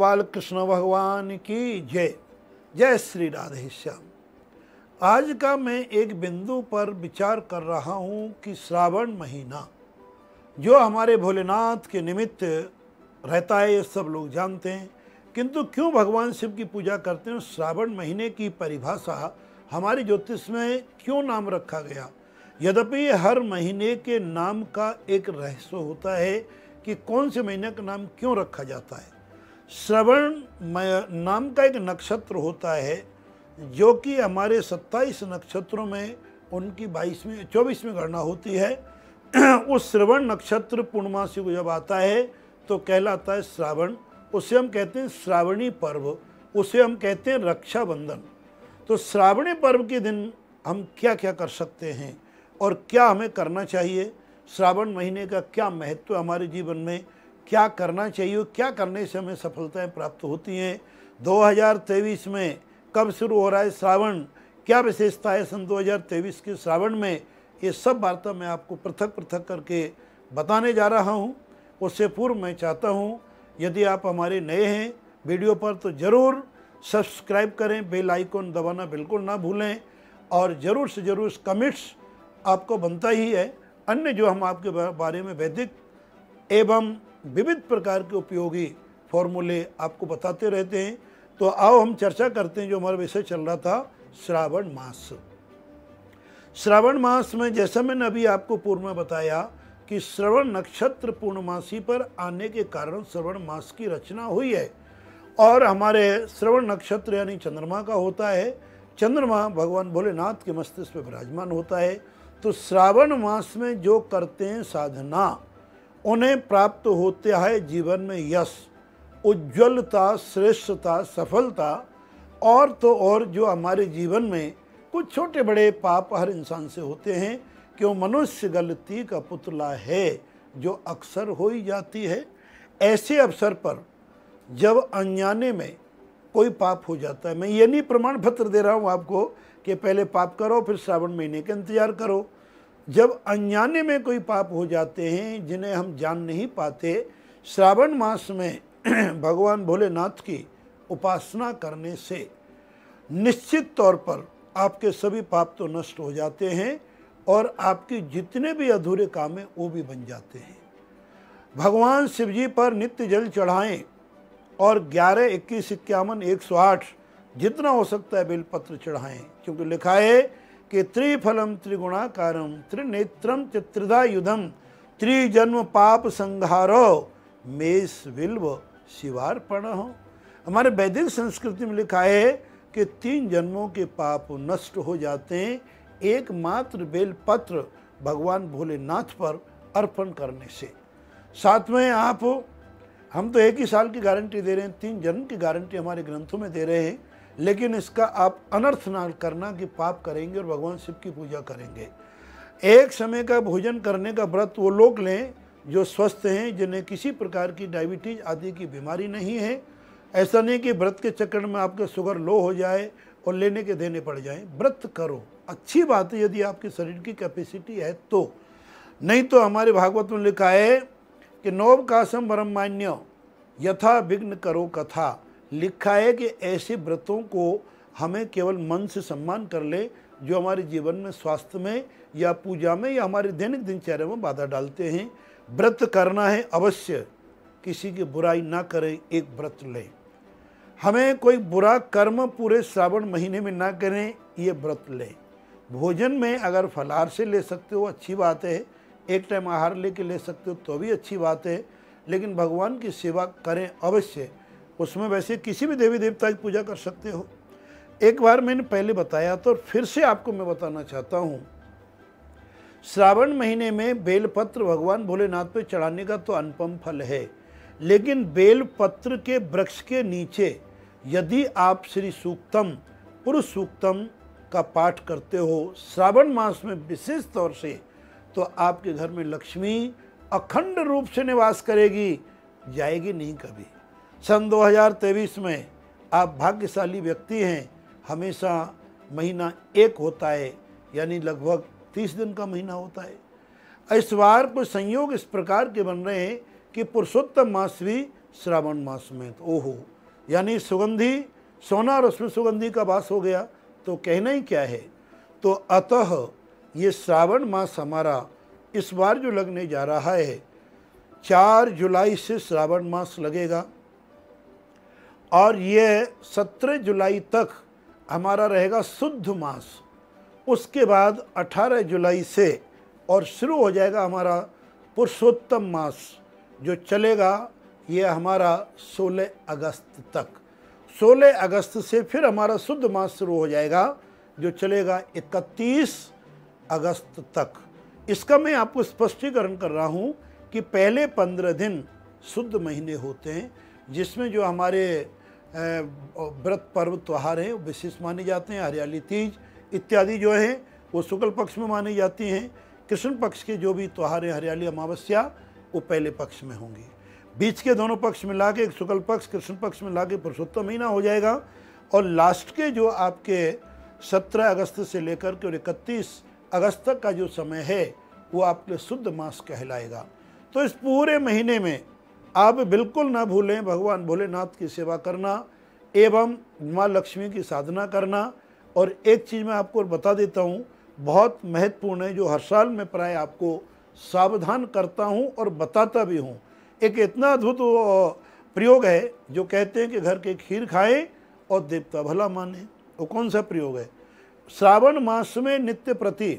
गोपाल कृष्ण भगवान की जय। जय श्री राधे श्याम। आज का मैं एक बिंदु पर विचार कर रहा हूँ कि श्रावण महीना जो हमारे भोलेनाथ के निमित्त रहता है, ये सब लोग जानते हैं, किंतु क्यों भगवान शिव की पूजा करते हैं। श्रावण महीने की परिभाषा हमारी ज्योतिष में क्यों नाम रखा गया। यद्यपि हर महीने के नाम का एक रहस्य होता है कि कौन से महीने का नाम क्यों रखा जाता है। श्रवण नाम का एक नक्षत्र होता है जो कि हमारे 27 नक्षत्रों में उनकी 24वीं गणना होती है। उस श्रवण नक्षत्र पूर्णमासी को जब आता है तो कहलाता है श्रावण। उसे हम कहते हैं श्रावणी पर्व, उसे हम कहते हैं रक्षाबंधन। तो श्रावणी पर्व के दिन हम क्या क्या कर सकते हैं और क्या हमें करना चाहिए, श्रावण महीने का क्या महत्व हमारे जीवन में, क्या करना चाहिए, क्या करने से हमें सफलताएं प्राप्त होती हैं। 2023 में कब शुरू हो रहा है श्रावण, क्या विशेषता है सन 2023 के श्रावण में, ये सब वार्ता मैं आपको पृथक पृथक करके बताने जा रहा हूँ। उससे पूर्व मैं चाहता हूँ यदि आप हमारे नए हैं वीडियो पर तो ज़रूर सब्सक्राइब करें, बेल आइकन दबाना बिल्कुल ना भूलें और ज़रूर से ज़रूर कमेंट्स आपको बनता ही है। अन्य जो हम आपके बारे में वैदिक एवं विविध प्रकार के उपयोगी फॉर्मूले आपको बताते रहते हैं। तो आओ हम चर्चा करते हैं जो हमारा विषय चल रहा था श्रावण मास। श्रावण मास में जैसा मैंने अभी आपको पूर्व में बताया कि श्रवण नक्षत्र पूर्णमासी पर आने के कारण श्रवण मास की रचना हुई है और हमारे श्रवण नक्षत्र यानी चंद्रमा का होता है। चंद्रमा भगवान भोलेनाथ के मस्तिष्क में विराजमान होता है। तो श्रावण मास में जो करते हैं साधना उन्हें प्राप्त होता है जीवन में यश, उज्ज्वलता, श्रेष्ठता, सफलता और तो और जो हमारे जीवन में कुछ छोटे बड़े पाप हर इंसान से होते हैं क्यों मनुष्य गलती का पुतला है जो अक्सर हो ही जाती है। ऐसे अवसर पर जब अनजाने में कोई पाप हो जाता है, मैं ये नहीं प्रमाण पत्र दे रहा हूँ आपको कि पहले पाप करो फिर श्रावण महीने का इंतजार करो। जब अनजाने में कोई पाप हो जाते हैं जिन्हें हम जान नहीं पाते, श्रावण मास में भगवान भोलेनाथ की उपासना करने से निश्चित तौर पर आपके सभी पाप तो नष्ट हो जाते हैं और आपके जितने भी अधूरे काम हैं वो भी बन जाते हैं। भगवान शिव जी पर नित्य जल चढ़ाएं और 11, 21, 51, 108 जितना हो सकता है बेलपत्र चढ़ाएं, क्योंकि लिखा है कि त्रिफलम त्रिगुणाकारम त्रिनेत्रम चित्रिधा युधम त्रिजन्म पाप संहारो मेष बिल्व शिवार्पण हो। हमारे वैदिक संस्कृति में लिखा है कि 3 जन्मों के पाप नष्ट हो जाते हैं एकमात्र बेलपत्र भगवान भोलेनाथ पर अर्पण करने से। साथ में हम तो 1 ही साल की गारंटी दे रहे हैं, 3 जन्म की गारंटी हमारे ग्रंथों में दे रहे हैं, लेकिन इसका आप अनर्थ ना करना कि पाप करेंगे और भगवान शिव की पूजा करेंगे। एक समय का भोजन करने का व्रत वो लोग लें जो स्वस्थ हैं, जिन्हें किसी प्रकार की डायबिटीज आदि की बीमारी नहीं है। ऐसा नहीं कि व्रत के चक्कर में आपका शुगर लो हो जाए और लेने के देने पड़ जाएं। व्रत करो, अच्छी बात है यदि आपके शरीर की कैपेसिटी है तो, नहीं तो हमारे भागवत में लिखा है कि नवकाशम ब्रह्मान्य यथा विघ्न करो कथा। लिखा है कि ऐसे व्रतों को हमें केवल मन से सम्मान कर ले जो हमारे जीवन में, स्वास्थ्य में या पूजा में या हमारे दैनिक दिनचर्या में बाधा डालते हैं। व्रत करना है अवश्य, किसी की बुराई ना करें, एक व्रत लें। हमें कोई बुरा कर्म पूरे श्रावण महीने में ना करें, ये व्रत लें। भोजन में अगर फलाहार से ले सकते हो अच्छी बात है, एक टाइम आहार लेके ले सकते हो तो भी अच्छी बात है, लेकिन भगवान की सेवा करें अवश्य। उसमें वैसे किसी भी देवी देवता की पूजा कर सकते हो। एक बार मैंने पहले बताया तो फिर से आपको मैं बताना चाहता हूँ, श्रावण महीने में बेलपत्र भगवान भोलेनाथ पे चढ़ाने का तो अनुपम फल है, लेकिन बेलपत्र के वृक्ष के नीचे यदि आप श्री सूक्तम, पुरुष सूक्तम का पाठ करते हो श्रावण मास में विशेष तौर से, तो आपके घर में लक्ष्मी अखंड रूप से निवास करेगी, जाएगी नहीं कभी। सन 2023 में आप भाग्यशाली व्यक्ति हैं। हमेशा महीना 1 होता है, यानी लगभग 30 दिन का महीना होता है। इस बार कुछ संयोग इस प्रकार के बन रहे हैं कि पुरुषोत्तम मास भी श्रावण मास में, तो ओहो, यानी सुगंधी सोना और उसमें सुगंधी का वास हो गया, तो कहना ही क्या है। तो अतः ये श्रावण मास हमारा इस बार जो लगने जा रहा है, 4 जुलाई से श्रावण मास लगेगा और ये 17 जुलाई तक हमारा रहेगा शुद्ध मास। उसके बाद 18 जुलाई से और शुरू हो जाएगा हमारा पुरुषोत्तम मास, जो चलेगा ये हमारा 16 अगस्त तक। 16 अगस्त से फिर हमारा शुद्ध मास शुरू हो जाएगा, जो चलेगा 31 अगस्त तक। इसका मैं आपको स्पष्टीकरण कर रहा हूँ कि पहले 15 दिन शुद्ध महीने होते हैं, जिसमें जो हमारे व्रत पर्व त्यौहार हैं वो विशेष माने जाते हैं। हरियाली तीज इत्यादि जो हैं वो शुक्ल पक्ष में मानी जाती हैं। कृष्ण पक्ष के जो भी त्यौहार हैं, हरियाली अमावस्या, वो पहले पक्ष में होंगी। बीच के दोनों पक्ष मिला के शुक्ल पक्ष कृष्ण पक्ष मिला के पुरुषोत्तम महीना हो जाएगा। और लास्ट के जो आपके 17 अगस्त से लेकर के और 31 अगस्त तक का जो समय है वो आपके शुद्ध मास कहलाएगा। तो इस पूरे महीने में आप बिल्कुल ना भूलें भगवान भोलेनाथ की सेवा करना एवं माँ लक्ष्मी की साधना करना। और एक चीज़ मैं आपको बता देता हूँ, बहुत महत्वपूर्ण है, जो हर साल मैं प्राय आपको सावधान करता हूँ और बताता भी हूँ। एक इतना अद्भुत प्रयोग है जो कहते हैं कि घर के खीर खाएं और देवता भला माने। वो कौन सा प्रयोग है? श्रावण मास में नित्य प्रति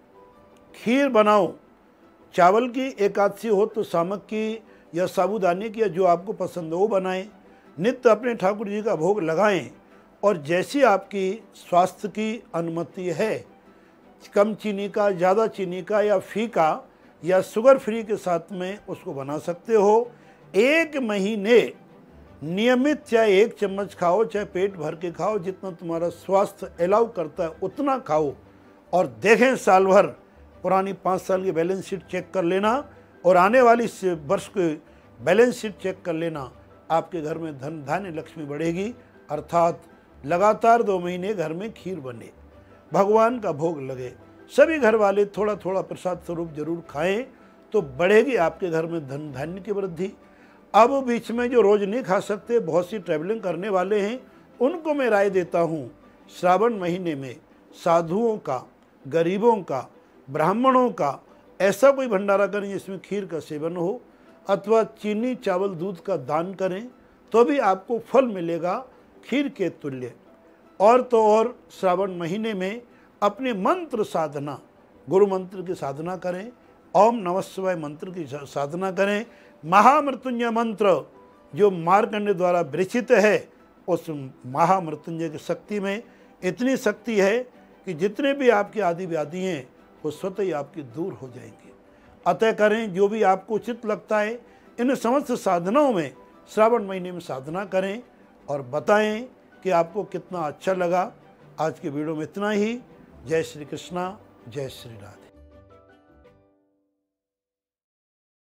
खीर बनाओ। चावल की एकादशी हो तो सामक की या साबूदाने की या जो आपको पसंद हो वो बनाएं। नित्य अपने ठाकुर जी का भोग लगाएं और जैसी आपकी स्वास्थ्य की अनुमति है, कम चीनी का, ज़्यादा चीनी का या फीका या शुगर फ्री के साथ में उसको बना सकते हो। 1 महीने नियमित चाहे 1 चम्मच खाओ, चाहे पेट भर के खाओ, जितना तुम्हारा स्वास्थ्य अलाउ करता है उतना खाओ। और देखें साल भर पुरानी 5 साल की बैलेंस शीट चेक कर लेना और आने वाली वर्ष की बैलेंस शीट चेक कर लेना। आपके घर में धन धान्य लक्ष्मी बढ़ेगी, अर्थात लगातार 2 महीने घर में खीर बने, भगवान का भोग लगे, सभी घर वाले थोड़ा थोड़ा प्रसाद स्वरूप जरूर खाएं, तो बढ़ेगी आपके घर में धन धान्य की वृद्धि। अब बीच में जो रोज़ नहीं खा सकते, बहुत सी ट्रैवलिंग करने वाले हैं, उनको मैं राय देता हूँ, श्रावण महीने में साधुओं का, गरीबों का, ब्राह्मणों का ऐसा कोई भंडारा करें जिसमें खीर का सेवन हो, अथवा चीनी चावल दूध का दान करें, तो भी आपको फल मिलेगा खीर के तुल्य। और तो और श्रावण महीने में अपने मंत्र साधना, गुरु मंत्र की साधना करें, ओम नमः शिवाय मंत्र की साधना करें। महामृत्युंजय मंत्र जो मार्कंडेय द्वारा विरचित है, उस महामृत्युंजय की शक्ति में इतनी शक्ति है कि जितने भी आपके आदि व्याधि हैं वो स्वतः ही आपकी दूर हो जाएंगे। अतः करें जो भी आपको उचित लगता है, इन समस्त साधनाओं में श्रावण महीने में साधना करें और बताएं कि आपको कितना अच्छा लगा। आज के वीडियो में इतना ही। जय श्री कृष्णा, जय श्री राधे।